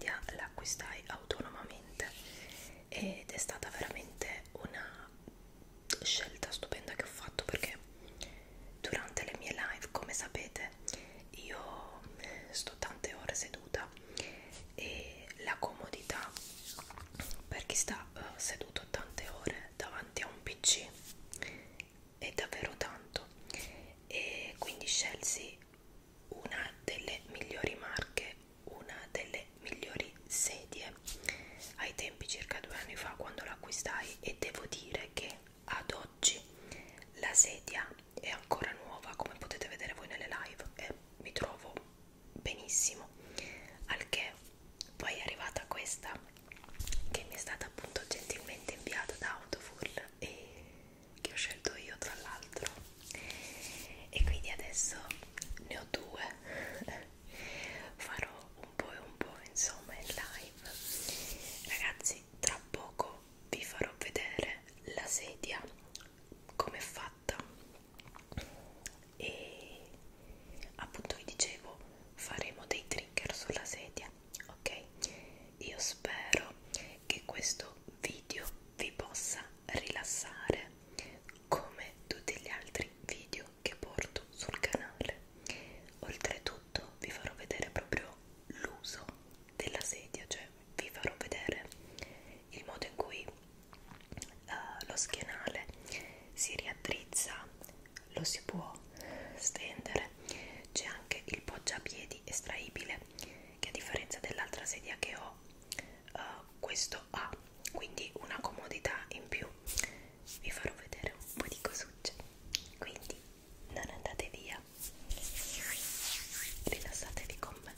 sedia l'acquistai autonomamente ed è stata veramente una scelta stupenda che ho fatto, perché durante le mie live, come sapete, io sto tante ore seduta e la comodità per chi sta seduto tante ore davanti a un PC è davvero tanto, e quindi scelsi una delle migliori marche, una delle migliori sedie ai tempi, circa 2 anni fa quando l'acquistai, e devo dire che ad oggi la sedia è ancora nuova, come potete vedere voi nelle live, e mi trovo benissimo. Al che poi è arrivata questa, che mi è stata appunto gentilmente inviata da Autofull e che ho scelto io tra l'altro, e quindi adesso ne ho due. Farò un po' e un po', insomma, in live. Ragazzi, tra poco vi farò vedere la sedia come è fatta, e appunto vi dicevo, faremo dei trigger sulla sedia, ok? Io spero che questo video vi possa rilassare come tutti gli altri video che porto sul canale. Oltretutto vi farò vedere proprio l'uso della sedia, cioè vi farò vedere il modo in cui lo schienale si riaddrizza, lo si può stendere, c'è anche il poggiapiedi estraibile che, a differenza dell'altra sedia che ho, questo ha, quindi una comodità in più. Vi farò vedere un po' di cosucce, quindi non andate via, rilassatevi con me.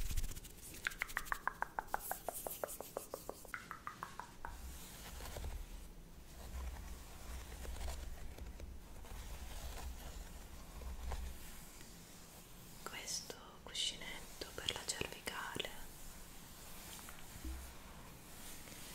Questo cuscinetto per la cervicale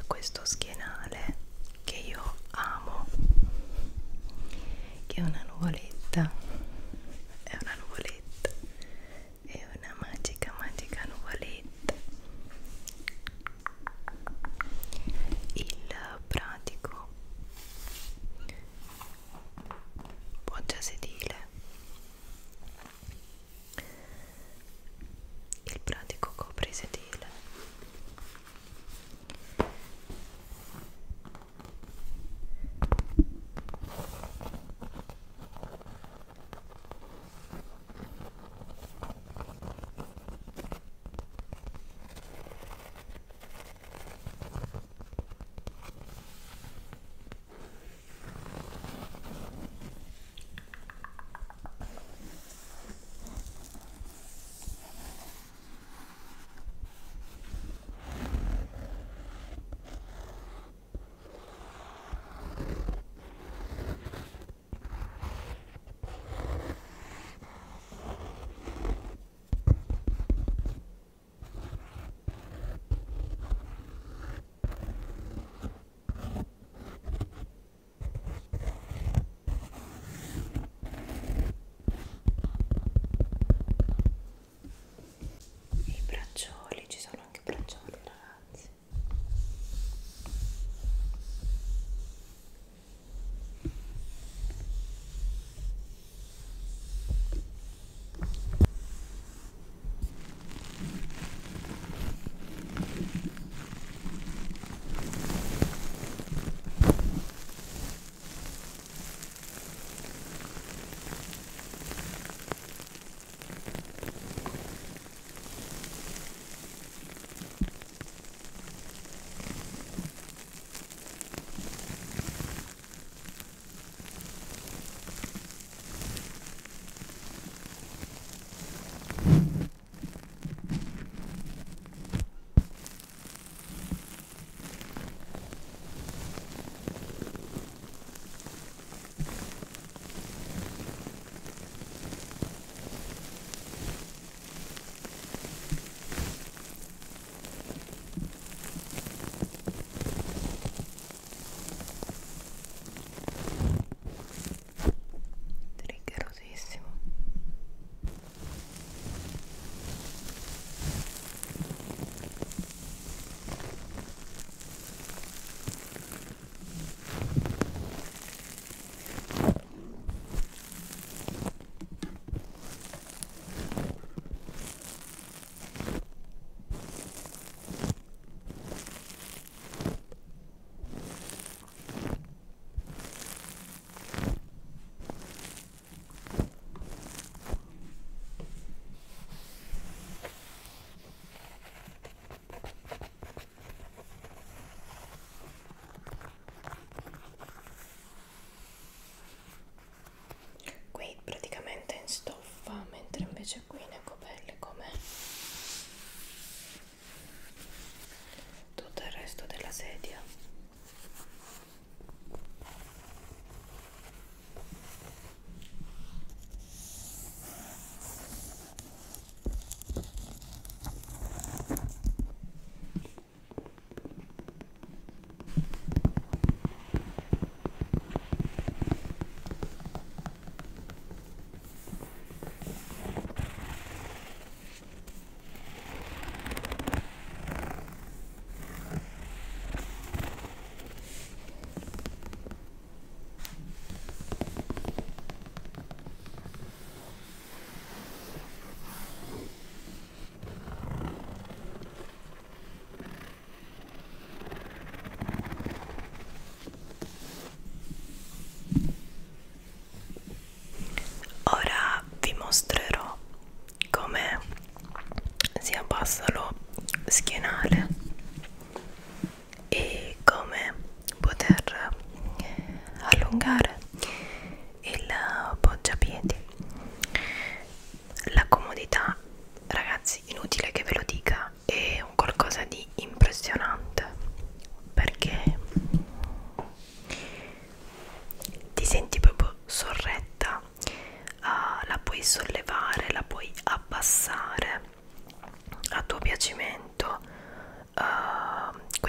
questo schienale che io amo, che è una nuvoletta, è una nuvoletta, è una magica magica nuvoletta. Il pratico poggiasedile, il pratico coprisedile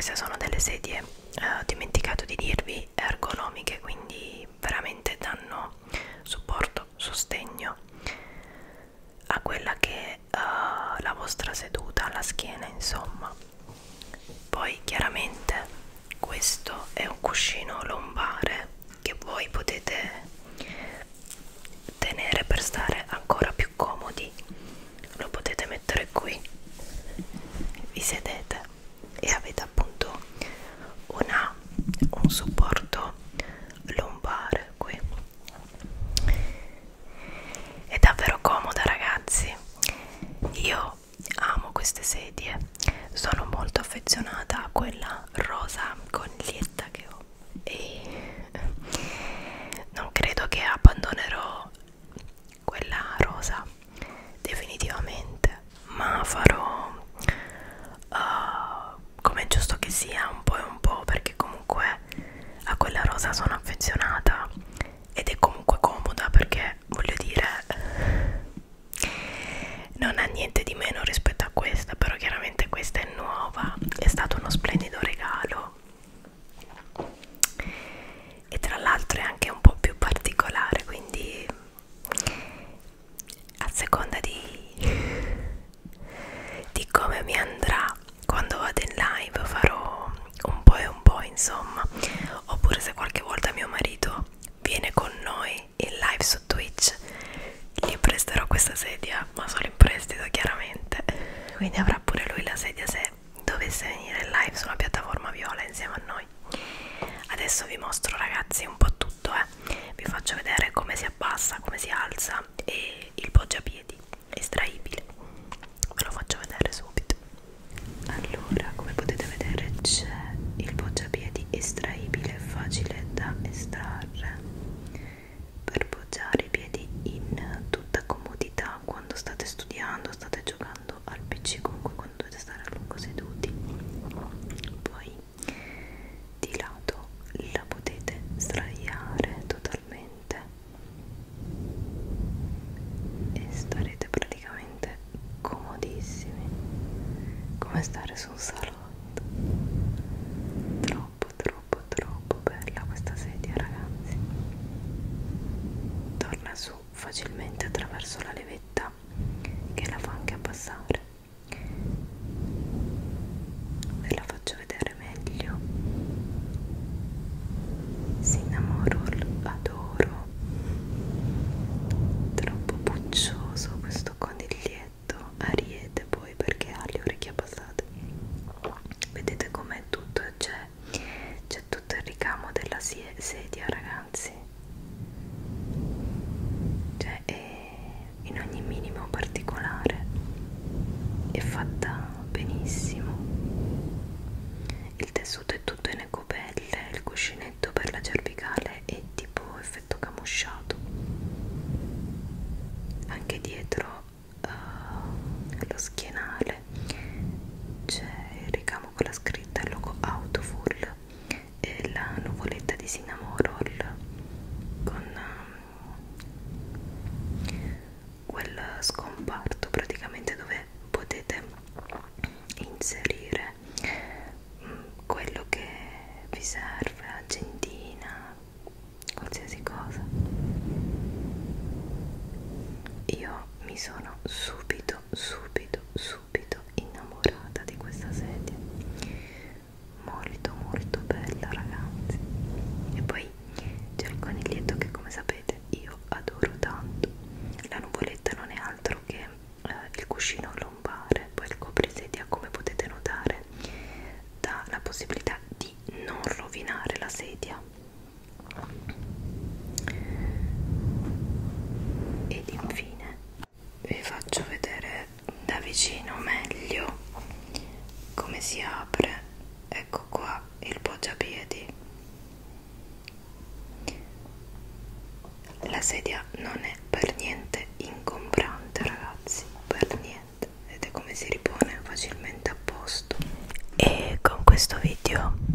queste sono delle sedie, ho dimenticato di dirvi, ergonomiche, quindi veramente danno supporto, sostegno a quella che è la vostra seduta, alla schiena, insomma. Poi chiaramente questo è un cuscino lombare che voi potete tenere per stare ancora più comodi, lo potete mettere qui, vi sedete e avete appunto un supporto lombare qui. È davvero comoda, ragazzi, io amo queste sedie, sono molto affezionata a quella rosa coniglietta che ho e non credo che abbandonerò quella rosa definitivamente, ma farò come è giusto che sia, un po' e un po', perché comunque a quella rosa sono affezionata ed è comunque comoda, perché voglio dire non ha niente di meno rispetto a questa, però chiaramente questa è nuova, è stato uno splendido regalo e tra l'altro è anche un po' più particolare, quindi a seconda di come mi andrà quando vado in live farò un po' e un po', insomma, oppure se qualche volta mio marito viene con noi in live su Twitch gli presterò questa sedia, ma solo in prestito chiaramente, quindi avrà pure lui la sedia se dovesse venire in live sulla piattaforma viola insieme a noi. Adesso vi mostro, ragazzi, un po' tutto, vi faccio vedere come si abbassa, come si alza e il poggiapiedi estraibile, ve lo faccio vedere subito. Allora, come potete vedere c'è il poggiapiedi estraibile, facile da estrarre per poggiare i piedi in tutta comodità quando state studiando, state giocando al PC, comunque quando dovete stare a lungo seduti. Poi di lato la potete sdraiare totalmente e starete praticamente comodissimi, come stare su un salotto. Troppo bella questa sedia, ragazzi. Torna su facilmente attraverso la levetta che la fa anche abbassare. Ve la faccio vedere meglio. Cinnamon Roll, adoro, troppo puccioso questo coniglietto, ariete poi perché ha le orecchie abbassate. Vedete com'è tutto, c'è tutto il ricamo della sedia, ragazzi, cioè è in ogni minimo particolare, è fatta benissimo. Il tessuto è tutto in ecopelle, il cuscinetto per la cervicale è tipo effetto camosciato. Anche dietro lo schienale c'è il ricamo con la scritta, il logo Autofull e la nuvoletta di Cinnamon Roll con quel scomparto praticamente dove potete inserire quello che vi serve, agendina, qualsiasi cosa. Io mi sono subito innamorata di questa sedia, molto bella, ragazzi. E poi c'è il coniglietto che, come sapete, io adoro tanto. La nuvoletta non è altro che il cuscino lombare, poi il coprisedia, come potete notare, dà la possibilità di non rovinare la sedia. Ed infine vi faccio vedere da vicino meglio come si apre. Ecco qua il poggiapiedi. La sedia non è per niente ingombrante, ragazzi, per niente. Vedete come si ripone facilmente a posto. E con questo video